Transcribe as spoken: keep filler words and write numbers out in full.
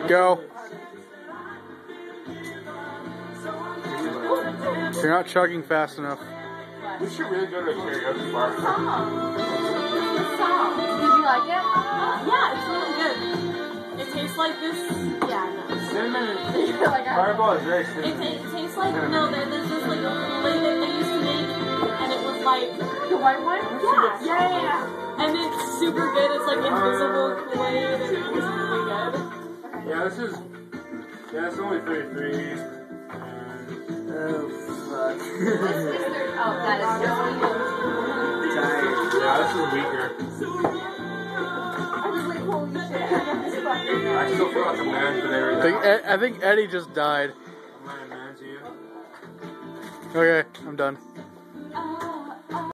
Go. You're not chugging fast enough. We should really go to a karaoke bar. Did you like it? Yeah, it's really good. It tastes like this. Yeah, no. Cinnamon Like I- Fireball is very It, cinnamon. ta- it tastes like, no, there, there's this like Kool-Aid that they used to make, and it was like, The white one? yeah, yeah, yeah, yeah. And it's super good. It's like invisible Kool-Aid, and it's really good. Yeah, this is. Yeah, it's only thirty-three. Oh, fuck. This is their, oh, that is just Tired. Yeah, this is weaker. I was like, holy shit, I got this fucking I still feel like a man today right I think, now. Ed- I think Eddie just died. Am I a man to you? Okay, I'm done.